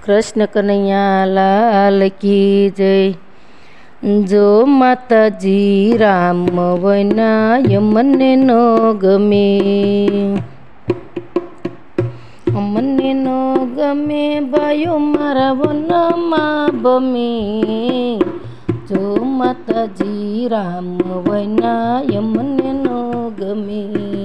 कृष्ण कन्हैया लाल की जय। जो माताजी राम वैना यमने न गमे, मने न गमे बायो मारा वन मा बमे। जो माताजी राम वैना यमने न गमे।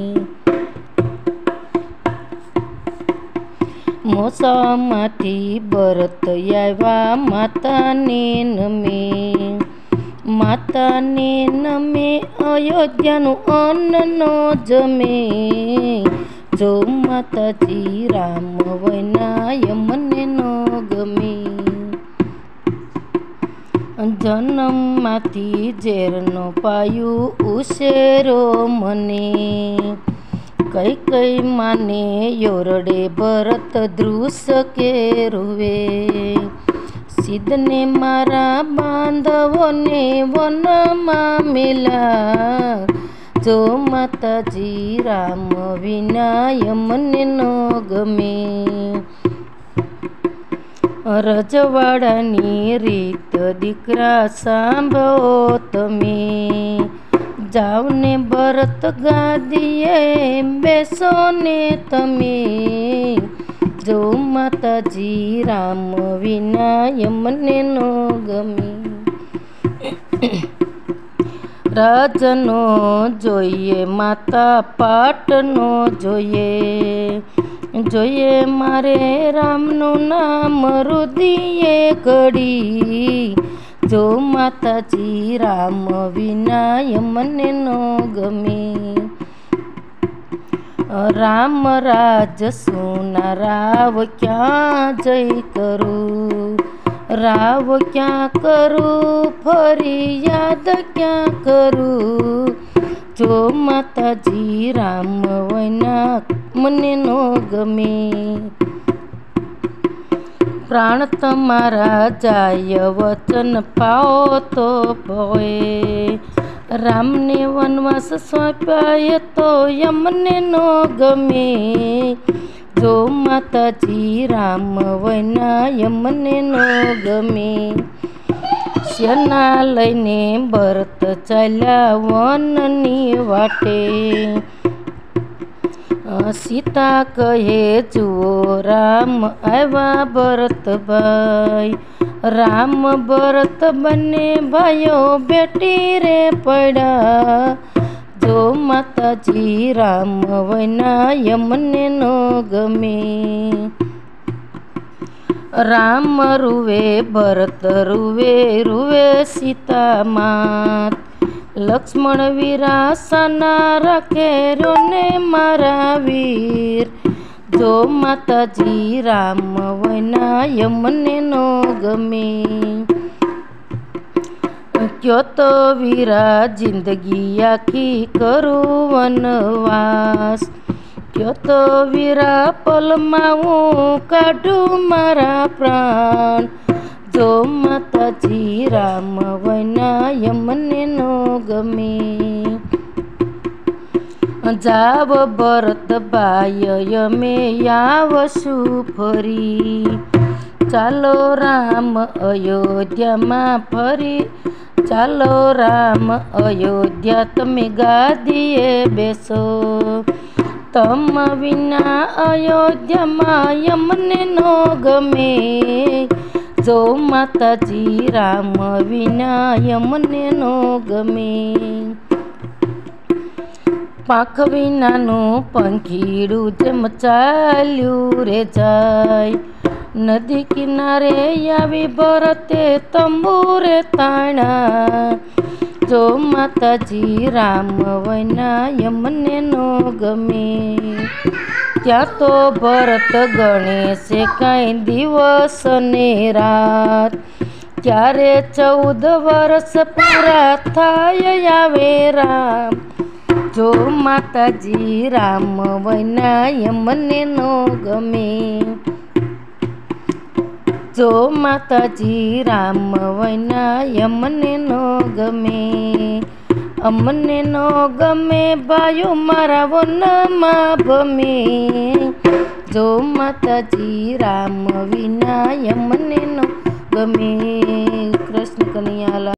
मोसा माटी बरत आवा माता ने नमे, माता ने नमे अयोध्या नु अन्न न जमे। जो माताजी राम वैना यमने न गमे। जन्म माथी जेर न पायु उसेरो मने, कई कई माने योरडे भरत द्रुस के रुवे। सिद्धने मारा बांधवो ने वन मा मिला। जो माताजी राम विना यमने न गमे। रजवाड़ानी रीत दीकरा सांभळो तमे, जाओ ने भरत गादीए बेसो ने तमे। जो माताजी राम विना यमने न गमे। राजनो जोईए माता पाटनो जोईए, जोईए मारे रामनु नाम रुदिए कड़ी। जो माताजी राम विना यमने न गमे। राम राज सुना राव क्या जय करूँ, राव क्या करूँ फरियाद क्या करूँ। जो माताजी राम वैना मने न गमे। प्राण तमारा जाय वचन पाओ तो भोए, राम ने वनवास सौंपाय तो यमने न गमे। जो माताजी राम वैना यमने न गमे। सेना लईने भरत चाल्या वननी वाटे, सीता कहे जुओ राम आवा भरत भाई। राम भरत बने भाइयो बेटी रे पड़ा। जो माताजी राम वैना यमने न गमे। राम रुवे भरत रुवे रुवे सीता मात। लक्ष्मण वीरा सना रखे रोने मारा वीर। जो माताजी राम वैना यमने न गमे। क्यों तो वीरा जिंदगी आखी करू वनवास, क्यों तो वीरा पल माऊ काढू मारा प्राण। जो माताजी राम वैना यमने न गमे। जाव भरत बाय यमे याव सुफरी। चालो राम अयोध्या मा फरी, चालो राम अयोध्या तमे गादीए बेसो। तम विना अयोध्या मा यमने न गमे। जो माताजी राम विना यमने न गमे। पाख विनानु पंखीड़ू जेम चाल्यू रे जाय। नदी किनारे यावी भरते तंबूरे ताणा। जो माताजी राम वैना यमने न गमे। त्या तो भरत गणेशे काई दिवस ने रात। त्यारे 14 वर्ष पूरा थाय आवे राम। जो माताजी राम वैना यमने न गमे। जो माताजी राम वैना यमने न गमे। अमने नो गमे बायो मारा वन मा भमे। જો માતાજી રામ વિના યમને નો ગમે. કૃષ્ણ કનૈયા લાલ